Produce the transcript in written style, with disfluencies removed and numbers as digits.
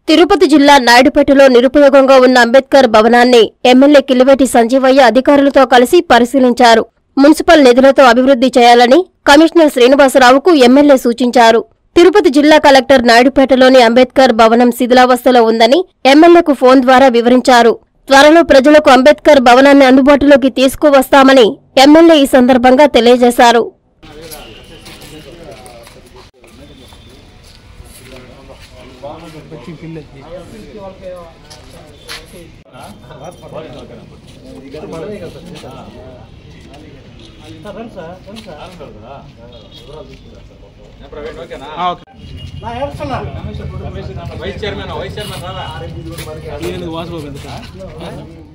తిరుపతి జిల్లా నాయుడుపేటలో నిరుపయోగంగా ఉన్న అంబేద్కర్ భవనాన్ని ఎమ్మెల్యే కిలివేటి సంజీవయ్య అధికారులతో కలిసి పరిశీలించారు. మున్సిపల్ నిధులతో అభివృద్ధి చేయాలని కమిషనర్ శ్రీనివాసరావుకు ఎమ్మెల్యే సూచించారు. తిరుపతి జిల్లా కలెక్టర్ నాయుడుపేటలోని అంబేద్కర్ భవనం శిథిలావస్థలో ఉందని ఎమ్మెల్యేకు ఫోన్ ద్వారా వివరించారు. త్వరలో ప్రజలకు అంబేద్కర్ భవనాన్ని అందుబాటులోకి తీసుకువస్తామని ఎమ్మెల్యే ఈ సందర్భంగా తెలియజేశారు. Vice chairman